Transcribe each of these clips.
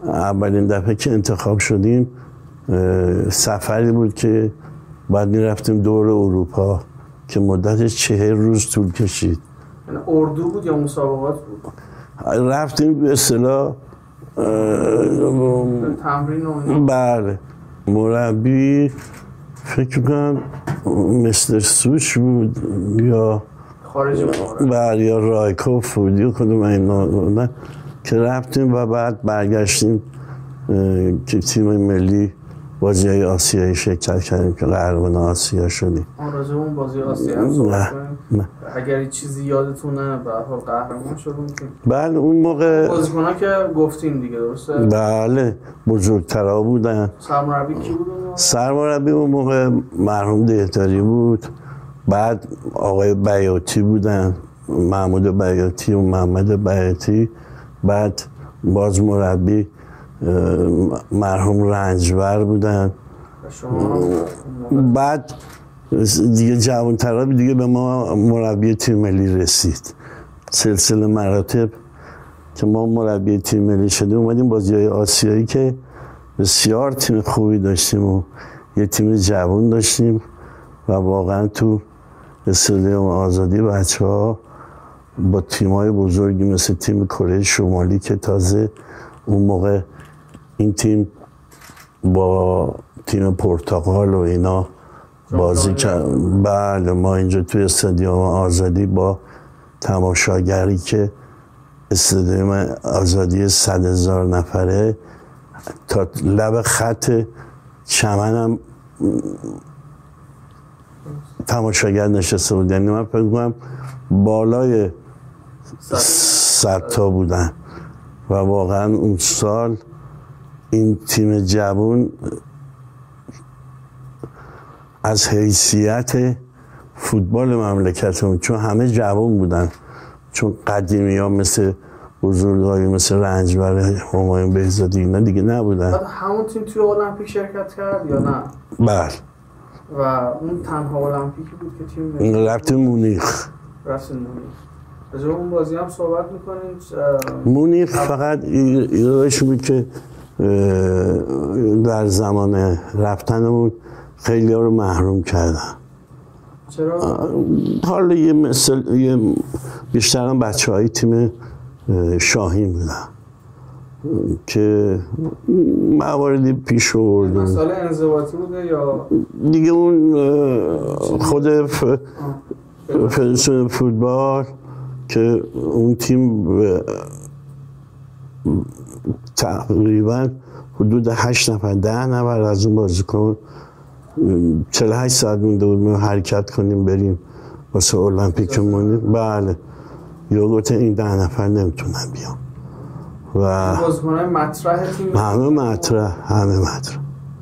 اولین دفعه که انتخاب شدیم سفری بود که بعد میرفتیم دور اروپا که مدتش 40 روز طول کشید. یعنی اردو بود یا مسابقات بود؟ رفتیم به اصطلاح تمرین و بله. مربی فکر کنم مستر سوچ بود یا خارج بله یا رایکوف بود یا کدوم اینا که رفتیم و بعد برگشتیم که تیم ملی بازی‌های آسیایی شرکت کردیم که قهرمان آسیا شدیم. راجع اون بازی آسیا هم صحبت کنیم. اگر چیزی یادتونه به هر حال قهرمان شدیم. بله اون موقع بازیکن‌ها که گفتین دیگه درسته؟ بله بزرگترا بودن. سرمربی کی بود؟ سرمربی اون موقع مرحوم دهداری بود. بعد آقای بیاتی بودن، محمود بیاتی و محمد بیاتی. بعد باز مربی مرحوم رنجبر بودن. بعد دیگه جوان‌ترا دیگه به ما مربی تیم ملی رسید. سلسله مراتب که ما مربی تیم ملی شدیم اومدیم بازی‌های آسیایی که بسیار تیم خوبی داشتیم و یه تیم جوان داشتیم و واقعا تو استادیوم آزادی بچه‌ها با تیم‌های بزرگی مثل تیم کره شمالی که تازه اون موقع این تیم با تیم پرتغال و اینا بازی کرد. بله ما اینجا توی استادیوم آزادی با تماشاگری که استادیوم آزادی 100,000 نفره تا لب خط چمن هم تماشاگر نشسته بود. یعنی من فکر کنم بالای 100 تا بودن و واقعا اون سال این تیم جوان از حیثیت فوتبال مملکتمون چون همه جوان بودن، چون قدیمی ها مثل بزرگایی مثل رنجبر، همایون بهزادی اینا دیگه نبودن. بعد همون تیم توی المپیک شرکت کرد یا نه؟ بله. و اون تنها المپیکی بود که تیم رفتیم مونیخ. از اون بازی هم صحبت میکنیم. مونیخ فقط ایرادش بود که در زمان رفتنمون خیلی ها رو محروم کردن. چرا؟ حالا یه بیشتر هم بچه های تیم شاهین بودن که مواردی پیش آورد. مسئله انضباطی بوده یا دیگه اون خود فدراسیون فوتبال که اون تیم تقریبا حدود 8 نفر 10 نفر از اون بازیکن 48 ساعت مونده بود ما حرکت کنیم بریم واسه المپیک مونیخ. بله یا گفته این 10 نفر نمیتونن بیان و بازیکن‌های مطرح تیم همه مطرح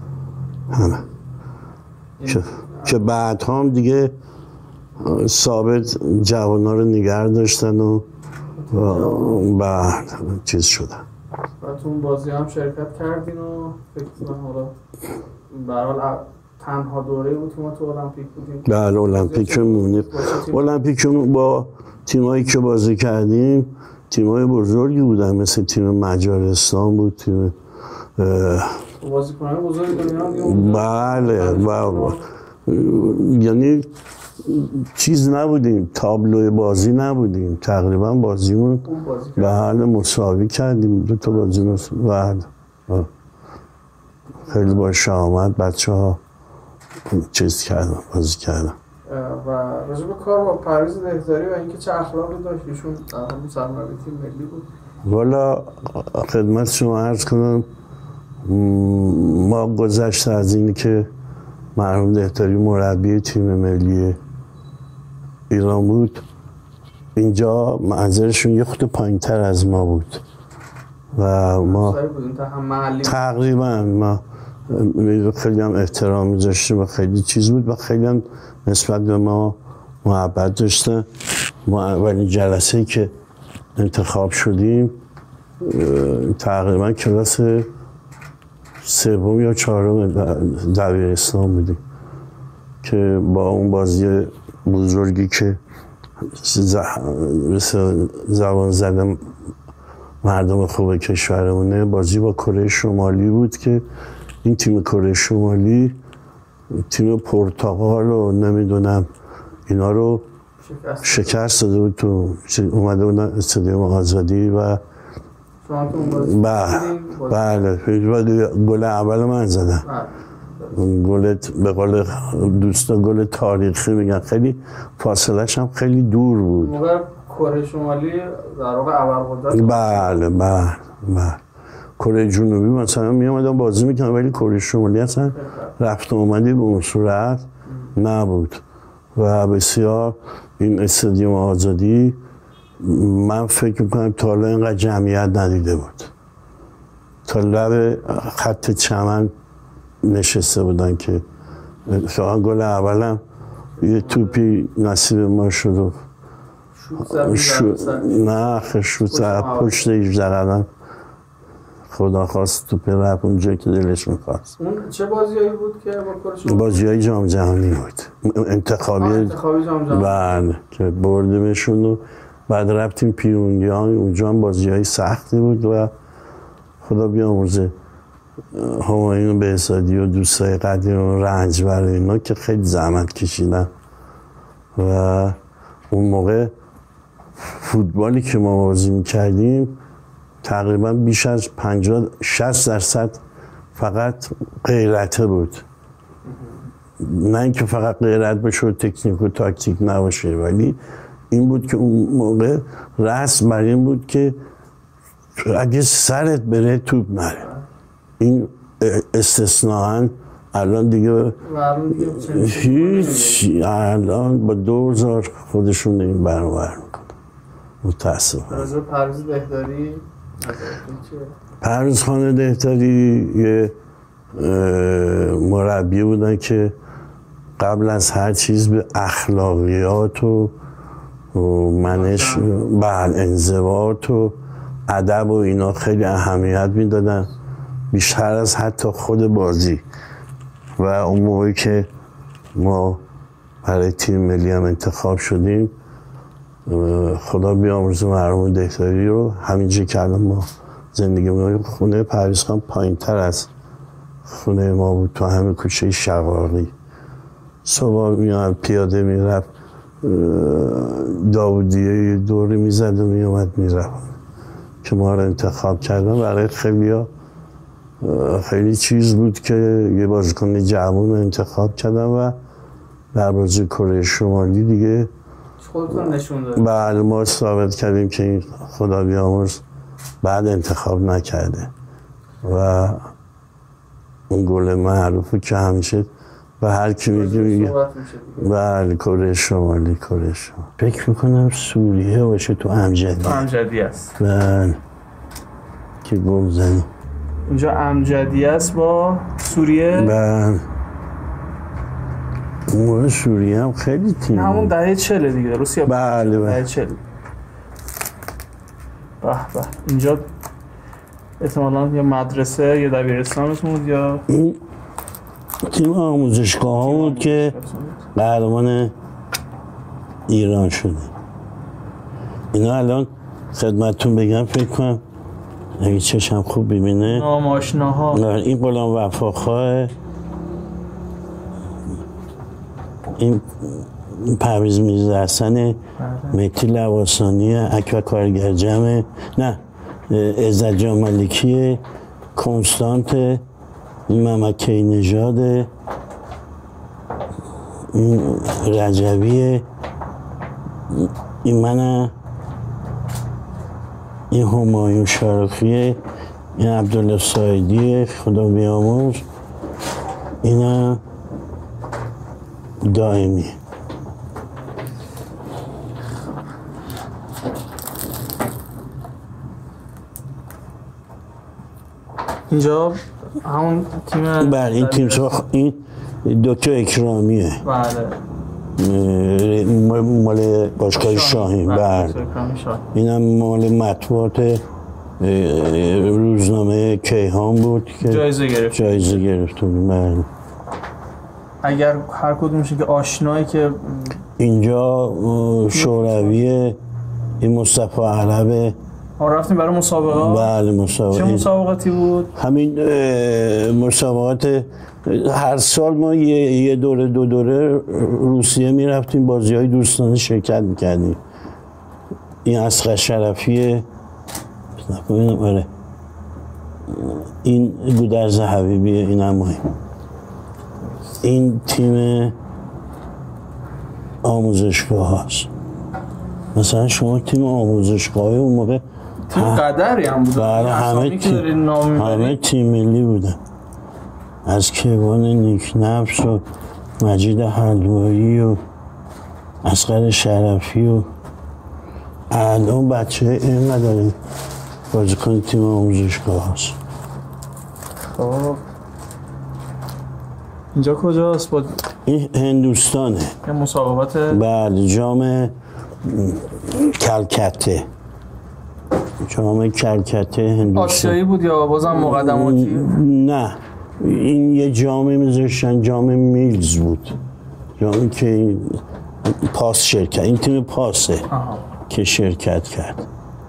که بعد هم دیگه ثابت جوانا رو نگه داشتن و بعد چیز شدن. و تو اون بازی هم شرکت کردین و فکر کنم حالا به هر حال تنها دوره بود که ما تو المپیک بودیم. بله المپیک مونیخ. المپیک با تیمایی که بازی کردیم تیمای بزرگی بودن مثل تیم مجارستان بود، تیم بازیکنان بزرگی دنیا. بله یعنی چیز نبودیم، تابلو بازی نبودیم، تقریبا بازیمون به حال مساوی کردیم. 2 تا بازی بعد خیلی باشه آمد بچه ها چیز کردن بازی کردن. و راجع به کار با پرویز دهداری و اینکه چه اخلاقی داشت ایشون همون سرمربی تیم ملی بود. والا خدمت شما عرض کنم ما گذشته از اینی که مرحوم دهداری مربی تیم ملی ایران بود اینجا منظرشون یه خود پایین‌تر از ما بود و ما تقریبا ما خیلی هم احترام می‌ذاشتیم و خیلی چیز بود و خیلی هم نسبت به ما محبت داشتن. ما اولین جلسه‌ای که انتخاب شدیم تقریبا کلاس 3 یا 4 دبیرستان بودیم که با اون بازی بزرگی که زبان زدم مردم خوب کشورمونه. بازی با کره شمالی بود که این تیم کره شمالی تیم پرتغال و نمیدونم اینا رو شکست داده بود. تو اومده بودن استادیوم آزادی و بله گل اول من زدم. گل به قول دوستا گل تاریخی میگن. خیلی فاصله‌ش هم خیلی دور بود. موقع کره شمالی در واقع ابرقدرت. بله کره جنوبی مثلا می اومدن بازی میکنن ولی کره شمالی اصلا رفت و اومدی به اون صورت نبود و بسیار این استادیوم آزادی من فکر میکنم تا حالا اینقدر جمعیت ندیده بود. تا لب خط چمن نشسته بودن که فقط گل اولم یه توپی نصیب ما شد. نه شوت پشت 18 قدم خدا خواست توپ رفت اونجا که دلش میخواست. اون چه بازیایی بود که با کره شمالی؟ بازیای جام جهانی بود. انتخابی جام جهانی. بله که بردیمشون و بعد رفتیم پیونگیان. اونجا هم بازیای سختی بود و خدا بیامرزه همایون بهزادی و دوستای قدیم و رنجبر اینا که خیلی زحمت کشیدن و اون موقع فوتبالی که ما بازی میکردیم تقریبا بیش از 50-60% فقط غیرته بود. نه اینکه فقط غیرت باشه و تکنیک و تاکتیک نباشه ولی این بود که اون موقع رسم بر این بود که اگه سرت بره توپ نره. این استثناءً الان دیگه هیچ الان با 2000 خودشون این برابر میکنن متاسفانه. راجع پرویز دهداری پرویز خان دهداری یه مربی بودن که قبل از هر چیز به اخلاقیات و منش انضباط و ادب و اینا خیلی اهمیت میدادن بیشتر از حتی خود بازی. و اون موقعی که ما برای تیم ملی هم انتخاب شدیم خدا بیامرزه مرحوم دهداری رو همینجا که الان ما زندگی ما خونه پرویز خان پایین تر از خونه ما بود تو همه کوچه شقاقی. صبح میاد پیاده میرفت داودیه دوری میزد و میومد میرفت که ما رو انتخاب کردن. برای خیلی چیز بود که یه بازیکن جوان رو انتخاب کردن و در بازی کره شمالی دیگه خودتون نشون دادید. بله ما ثابت کردیم که این خدا بیامرز بعد انتخاب نکرده و اون گل معروفه که همیشه و هر کی میگه بله کره شمالی. فکر میکنم سوریه باشه تو امجدی است. بله که گل زنی اینجا امجدی است با سوریه. بله اون سوریه هم خیلی تیم همون دهه 40 دیگه درست یا بله دهه 40. به اینجا احتمالاً یا مدرسه یا دبیرستانتون بود یا این تیم آموزشگاه ها بود که قهرمان ایران شده. اینا الان خدمتتون بگم فکر کنم اگه چشم خوب ببینه ناماشناها. این غلام وفاخواه، این پرویز میرزاحسن، مهدی لواسانی، اکبر کارگر جمع، نه عزت جان ملکی، کنستانت، محمد کی‌نژاد، این رجبیه، این منه، این همایون شارفیه، این عبدالله سایدیه خدا بیامرز، این دائمی. اینجا همون تیم بله این تیم این دکتر اکرامیه. بله مال باشگاه شاهین. بله اینم مال مطبوعات روزنامه کیهان بود که جایزه گرفت. بله اگر هر کدومشون که آشنایی که اینجا شورویه، این مصطفی عربه، ما رفتیم برای مسابقات؟ بله مسابقات. چه مسابقاتی بود؟ همین مسابقات هر سال ما یه دوره دو دوره روسیه میرفتیم بازی‌های دوستانه شرکت میکردیم. این اصغر شرفیه آره این گودرز حبیبیه این هم مهم. این تیم آموزشگاه هست. مثلا شما تیم آموزشگاه اون موقع تیم قدری هم بود. بله همه تیم ملی بودن. از کیوان نیکنفس و مجید حلوایی و اصغر شرفی و الان بچه اینقدر داریم بازیکن تیم آموزشگاه هست. خب اینجا کجاست؟ این هندوستانه. یه مسابقات بله جام کلکته. جام کلکته هندوستان. آسیایی بود یا بازم مقدماتی؟ نه این یه جامی میذاشتن جام میلز بود. جامی که این پاس شرکت این تیم پاسه که شرکت کرد.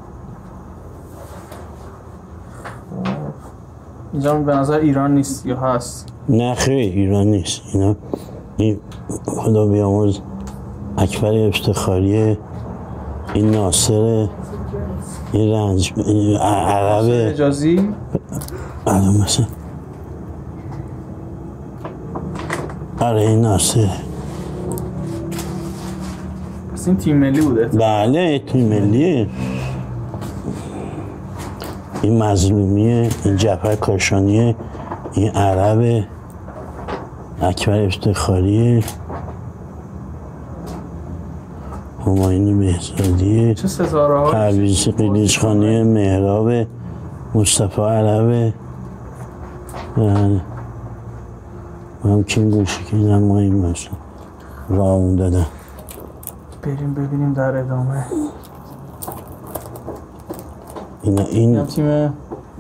اینجا به نظر ایران نیست یا هست؟ نه خیلی ایران نیست. اینا این خدا بیامرز اکبر افتخاریه، این ناصره، این رنج این عربه اجازی الان مثلا آره این ناصره. پس این تیم ملی بوده؟ بله تیم ملیه. این مظلومیه، این جعفر کاشانیه، این عربه، اکبر افتخاریه، همایون بهزادیه، چه ستاره ها؟ پرویز قلیچخانی، مهراب، مصطفی عربه. بله هم کیم گوشی که اینم ما این مثلا رامون دادن. بریم ببینیم در ادامه. این تیم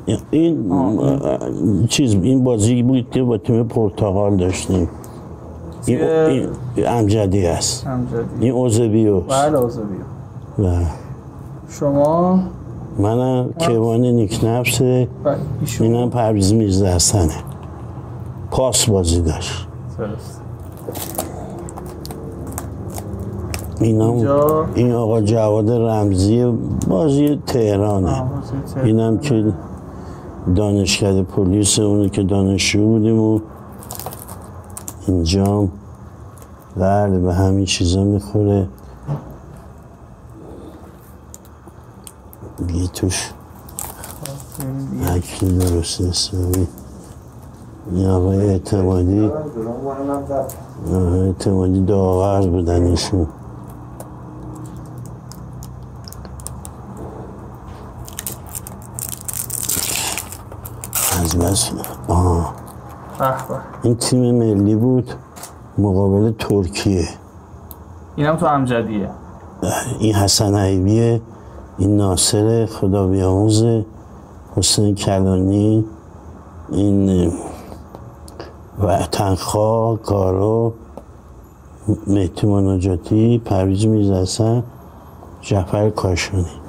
این چیز این بازی بود که با تیم پرتغال داشتیم. این امجدی است. این اوزبیو. بله اوزبیو. بله. شما؟ منم کیوان نیکنفسه. اینم پرویز میرزاحسنه. پاس بازی داشت. درست. این آقا جواد رمزی بازی تهرانه. اینم که دانشکده پلیس اونو که دانشجو بودیم و اینجام بله به همین چیزا میخوره. دیگه توش اکلی درست نیست. این آقای اعتمادی داور بودن ایشون. از بس این تیم ملی بود مقابل ترکیه. اینم تو امجدیه. این حسن عیبیه، این ناصر خدا بیاموزه، حسین کلانی، این وطنخواه، کارو، مهدی مناجاتی، پرویز میرزاحسن، جعفر کاشانی.